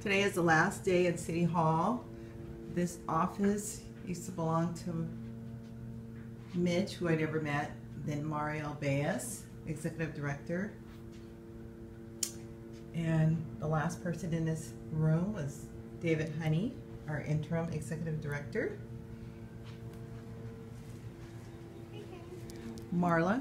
Today is the last day at City Hall. This office used to belong to Mitch, who I never met, then Mario Baez, Executive Director. And the last person in this room was David Honey, our Interim Executive Director. Marla.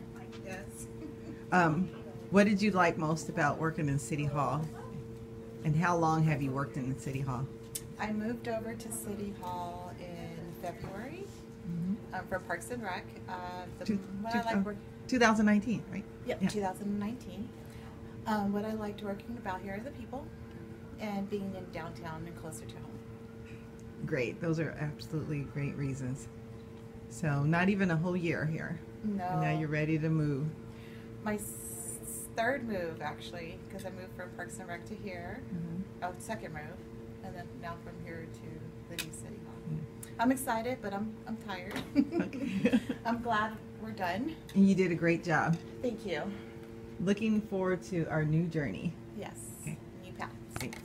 Yes. What did you like most about working in City Hall? And how long have you worked in the City Hall? I moved over to City Hall in February for Parks and Rec. 2019, right? Yep, Yeah. 2019. What I liked working about here are the people and being in downtown and closer to home. Great. Those are absolutely great reasons. So not even a whole year here. No. And now you're ready to move. My third move, actually, because I moved from Parks and Rec to here. Oh, second move, and then now from here to the new City Hall. I'm excited, but I'm tired. Okay. I'm glad we're done. And you did a great job. Thank you. Looking forward to our new journey. Yes. Okay. New paths. Thanks.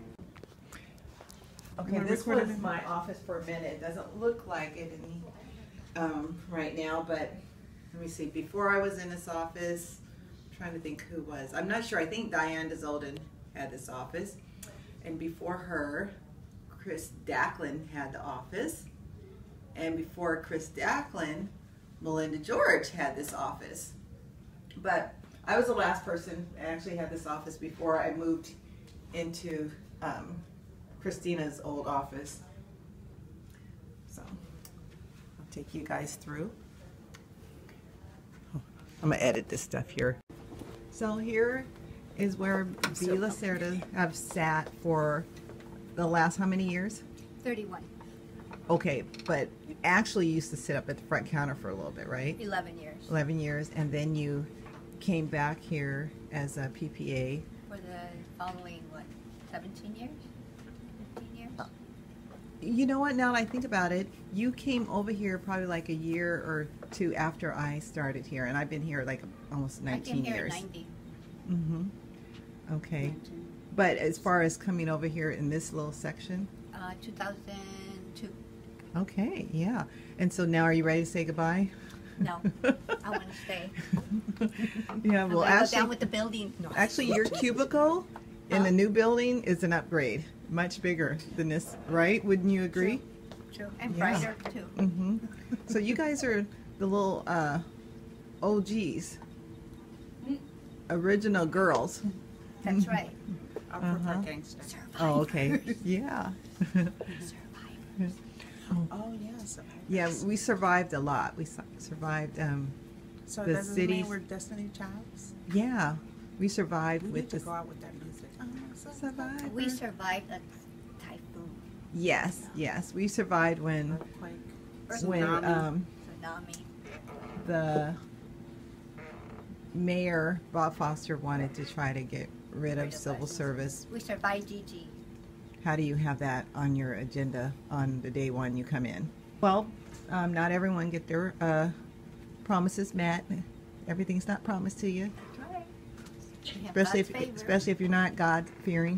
Okay, this was my office for a minute. It doesn't look like it right now, but let me see. Before I was in this office, I'm trying to think who was. I'm not sure. I think Diane DeZolden had this office. And before her, Chris Dacklin had the office. And before Chris Dacklin, Melinda George had this office. But I was the last person that actually had this office before I moved into Christina's old office. So I'll take you guys through. I'm gonna edit this stuff here. So here is where V. Lacerda have sat for the last how many years? 31. Okay, but actually you used to sit up at the front counter for a little bit, right? 11 years. 11 years, and then you came back here as a PPA. For the following, what, 17 years? 15 years? You know what, now that I think about it, you came over here probably like a year or two after I started here, and I've been here like almost 19 I came here years. at 90. Okay. 19. But as far as coming over here in this little section? 2002. Okay, yeah. And so now are you ready to say goodbye? No, I want to stay. Yeah, well, I'm actually, go down with the building. No. actually, your cubicle in the new building is an upgrade, much bigger than this, right? Wouldn't you agree? True. And Yeah. brighter, too. So you guys are the little OGs, original girls. That's right. I prefer gangster. Oh, okay. Yeah. Survivors. Oh, yes. Yeah, we survived a lot. We survived So the does it city. mean we're Destiny Childs? Yeah, we survived We with need to this. go out with that music. Survived. We survived a typhoon, Yes, yes, we survived when Earthquake. when tsunami. the mayor Bob Foster wanted to try to get rid of civil service. We survived GG. How do you have that on your agenda on the day one you come in? Well, not everyone get their promises met. Everything's not promised to you, That's right. We have God's favor. especially if you're not God fearing.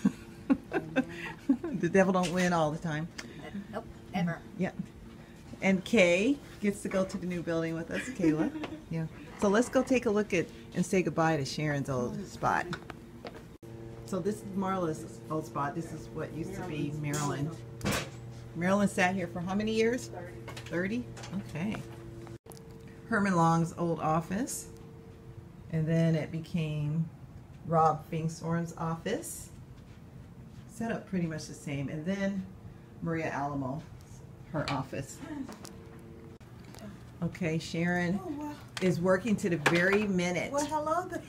The devil don't win all the time. Nope, ever. Yeah. And Kay gets to go to the new building with us, Kayla. Yeah. So let's go take a look at and say goodbye to Sharon's old spot. So this is Marla's old spot. This is what used to be Maryland. Maryland sat here for how many years? 30. Okay. Herman Long's old office. And then it became Rob Finkshorn's office. Set up pretty much the same. And then Maria Alamo, her office. Okay, Sharon is working to the very minute. Well, hello there.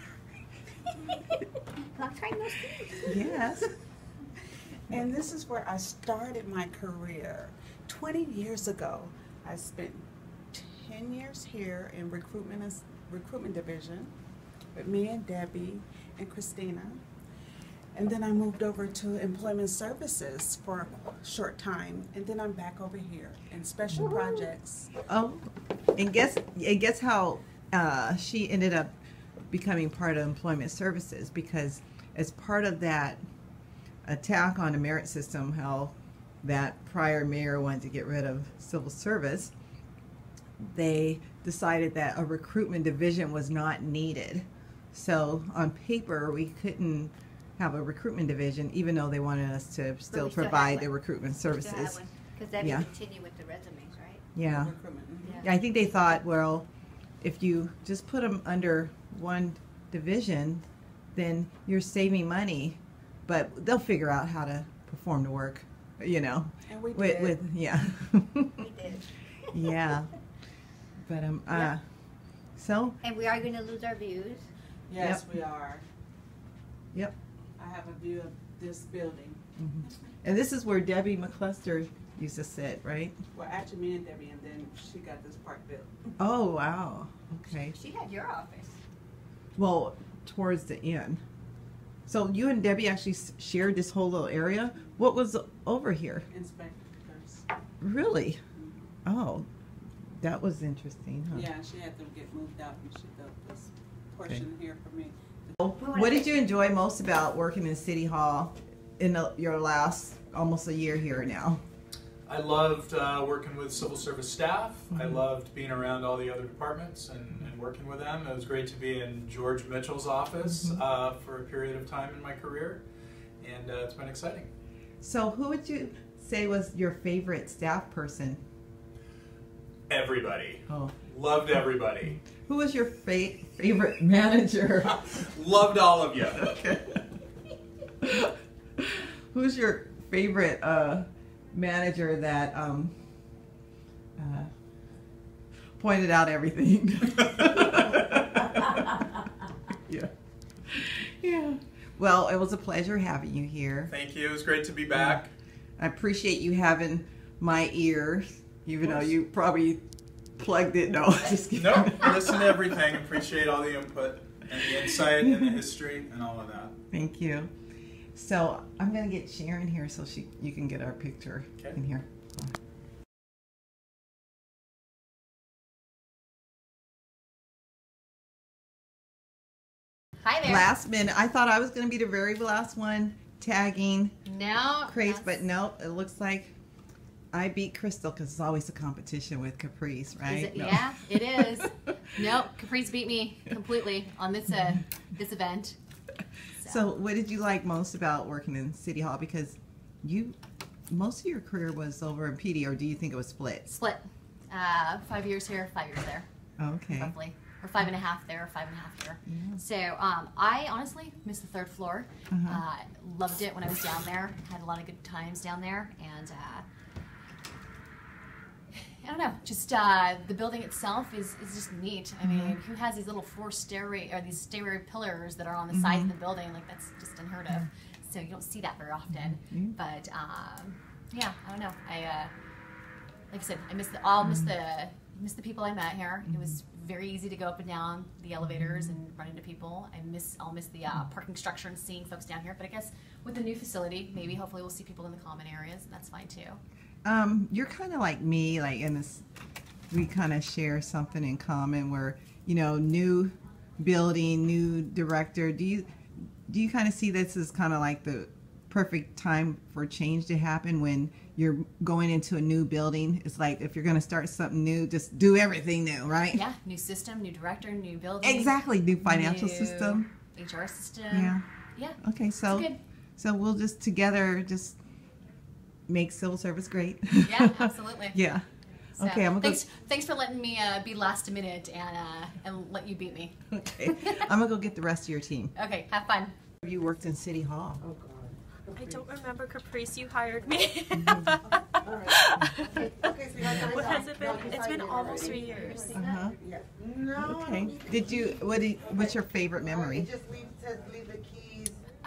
Long time no see. Yes. And this is where I started my career. 20 years ago, I spent 10 years here in recruitment division with me and Debbie and Christina. And then I moved over to employment services for a short time. And then I'm back over here in special projects. Oh, and guess how she ended up becoming part of employment services, because as part of that attack on a merit system, how that prior mayor wanted to get rid of civil service, they decided that a recruitment division was not needed. So on paper, we couldn't have a recruitment division, even though they wanted us to still we still provide have the one. recruitment services. Because that Yeah. would continue with the resumes, right? Yeah. Recruitment. Mhm. Yeah, I think they thought, well, if you just put them under one division, then you're saving money, but they'll figure out how to perform the work, you know. And we With, did. yeah. We did. Yeah. But Yeah. so And we are going to lose our views. Yes, we are. Yep. I have a view of this building. and this is where Debbie McCluster used to sit, right? Well, actually, me and Debbie, and then she got this part built. Oh wow. Okay. She had your office. Well, towards the end. So you and Debbie actually shared this whole little area. What was over here? Inspectors. Really? Oh, that was interesting. Huh? Yeah, she had to get moved out, and she built this portion here for me. What did you enjoy most about working in City Hall in your last almost a year here now? I loved working with civil service staff. I loved being around all the other departments and working with them. It was great to be in George Mitchell's office for a period of time in my career, and it's been exciting. So who would you say was your favorite staff person? Everybody. Oh. Loved everybody. Who was your favorite manager? Loved all of you. Okay. Who's your favorite manager that pointed out everything? Yeah. Yeah. Well, it was a pleasure having you here. Thank you. It was great to be back. I appreciate you having my ear, even though you probably plugged it. No, just kidding. No, listen to everything. Appreciate all the input and the insight and the history and all of that. Thank you. So I'm gonna get Sharon here so you can get our picture Okay. in here. Hi there. Last minute, I thought I was gonna be the very last one tagging No. Craze, but nope. It looks like I beat Crystal because it's always a competition with Caprice, right? Is it, No. Yeah, it is. Nope, Caprice beat me completely on this this event. So, what did you like most about working in City Hall? Because most of your career was over in PD, or do you think it was split? Split. 5 years here, 5 years there, Okay. roughly. Or 5.5 there, 5.5 here. Yeah. So I honestly miss the third floor. Uh-huh. Loved it when I was down there. Had a lot of good times down there. And I don't know, just the building itself is just neat. I mean, who has these little these stairway pillars that are on the side of the building? Like, that's just unheard of. So you don't see that very often. But yeah, I don't know. Like I said, I miss the people I met here. It was very easy to go up and down the elevators and run into people. I'll miss the parking structure and seeing folks down here. But I guess with the new facility, maybe hopefully we'll see people in the common areas, and that's fine too. You're kind of like me, like in this, we kind of share something in common where, new building, new director. Do you kind of see this as kind of like the perfect time for change to happen when you're going into a new building? It's like if you're going to start something new, just do everything new, right? Yeah, new system, new director, new building. Exactly, new financial new system. HR system. Yeah. Yeah. Okay, so It's good. so we'll just together just make civil service great. Yeah, absolutely. Yeah. So, Okay, I'm gonna thanks for letting me be last minute and let you beat me. Okay, I'm gonna go get the rest of your team. Okay, have fun. You worked in City Hall. Oh, God. I don't remember Caprice. You hired me. What has it been? It's been almost 3 years. Uh-huh. No. Okay. What's your favorite memory? Just leave the keys.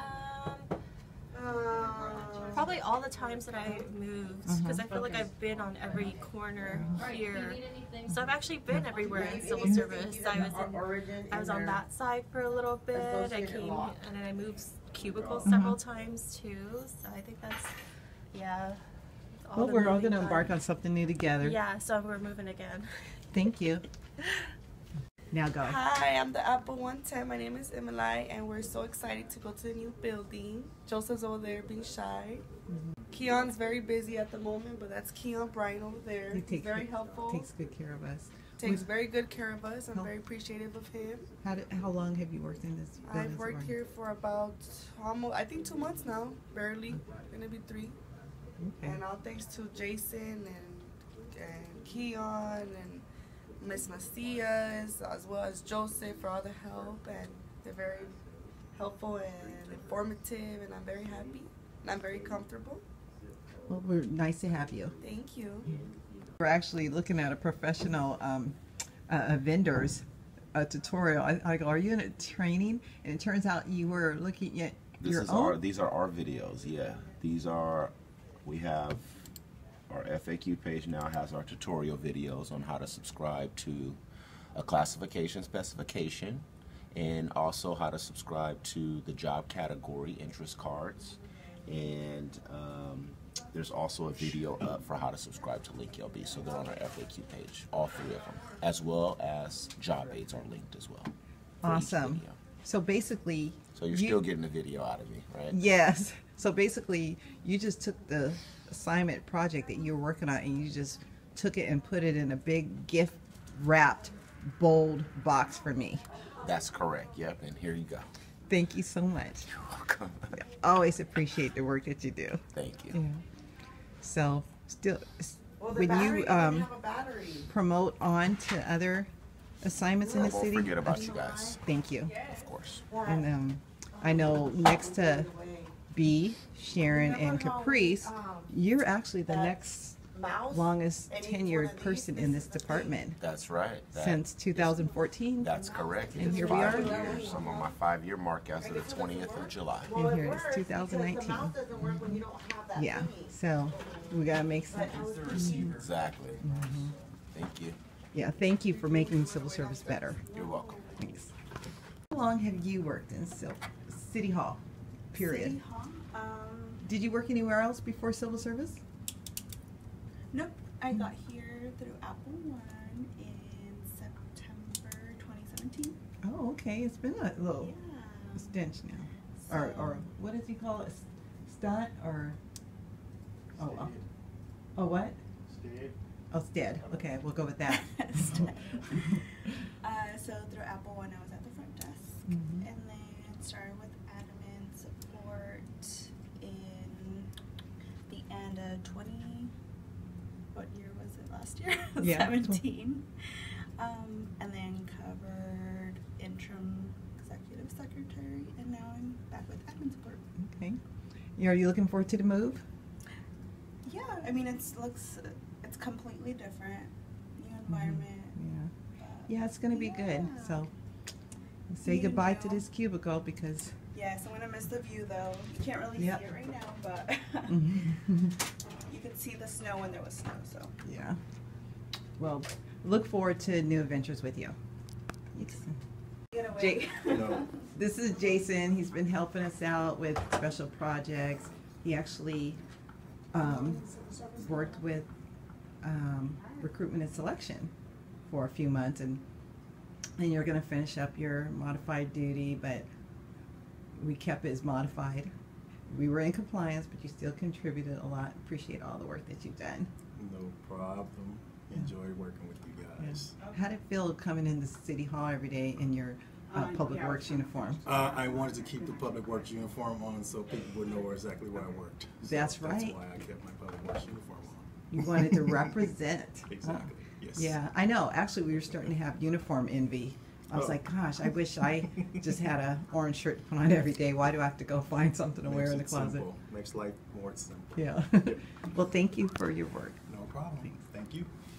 Probably all the times that I moved, because I feel like I've been on every corner here. So I've actually been everywhere in civil service. I was on that side for a little bit. I came and then I moved cubicles several times too. So I think that's Well, we're all gonna embark on something new together. Yeah, so we're moving again. Thank you. Now go. Hi, I'm the Apple 110. My name is Emily, and we're so excited to go to the new building. Joseph's over there being shy. Keon's very busy at the moment, but that's Keon Bryan over there. He's very helpful. Takes good care of us. Takes very good care of us. I'm very appreciative of him. How long have you worked in this building? I've worked here for about almost, I think 2 months now, barely. Gonna be 3. Okay. And all thanks to Jason and Keon and Miss Macias, as well as Joseph for all the help, and they're very helpful and informative, and I'm very happy and I'm very comfortable. Well, we're nice to have you. Thank you. We're actually looking at a professional vendor's tutorial. I go, are you in a training? And it turns out you were looking at These are our videos. Yeah, we have our FAQ page now has our tutorial videos on how to subscribe to a classification specification, and also how to subscribe to the job category interest cards. And there's also a video up for how to subscribe to LinkLB, so they're on our FAQ page, all 3 of them, as well as job aids are linked as well. Awesome. So basically, so you're still getting a video out of me, right? Yes. So basically, you just took the assignment project that you were working on, and you just took it and put it in a big gift wrapped bold box for me. That's correct. Yep. And here you go. Thank you so much. You're welcome. I always appreciate the work that you do. Thank you. Yeah. So still, Well, when you have a battery. promote on to other assignments in the Won't city, forget about you guys. Thank you. Of course. And I know next to B, Sharon, and Caprice, you're actually the next longest tenured person in this department. That's right. Since 2014. That's correct. And here we 5 are. years. I'm on my 5-year mark as of the 20th of July. And here it is, 2019. Yeah, so we gotta make sense. Exactly. Thank you. Yeah, thank you for making civil service better. You're welcome. Thanks. How long have you worked in City Hall? Period. City Hall? Did you work anywhere else before civil service? Nope. I got here through Apple One in September 2017. Oh, okay. It's been a little Yeah. stench now. Or what does he call it? Stunt or oh what? Stead. Oh, stead. Okay, we'll go with that. So through Apple One, I was at the front desk, Mhm. and then started with admin support in the end of 20. What year was it? Last year? Yeah. 17. And then covered interim executive secretary, and now I'm back with admin support. Okay. Are you looking forward to the move? Yeah, I mean it's completely different, new environment. Yeah, it's gonna be good. So say goodbye to this cubicle because. Yes, I'm gonna miss the view though. You can't really Yep. see it right now, but you could see the snow when there was snow. So Yeah. Well, look forward to new adventures with you. get away. Jake, this is Jason. He's been helping us out with special projects. He actually worked with recruitment and selection for a few months, and you're going to finish up your modified duty, but we kept it as modified. We were in compliance, but you still contributed a lot. Appreciate all the work that you've done. No problem. Enjoy working with you guys. How did it feel coming into City Hall every day in your Public Works uniform? I wanted to keep the Public Works uniform on so people would know exactly where I worked. So That's right. That's why I kept my Public Works uniform on. You wanted to represent. Exactly. Yes. Yeah, I know. Actually, we were starting to have uniform envy. I was like, gosh, I wish I just had an orange shirt to put on every day. Why do I have to go find something to wear in the closet? Simple. Makes life more simple. Yeah. Well, thank you for your work. No problem. Thank you.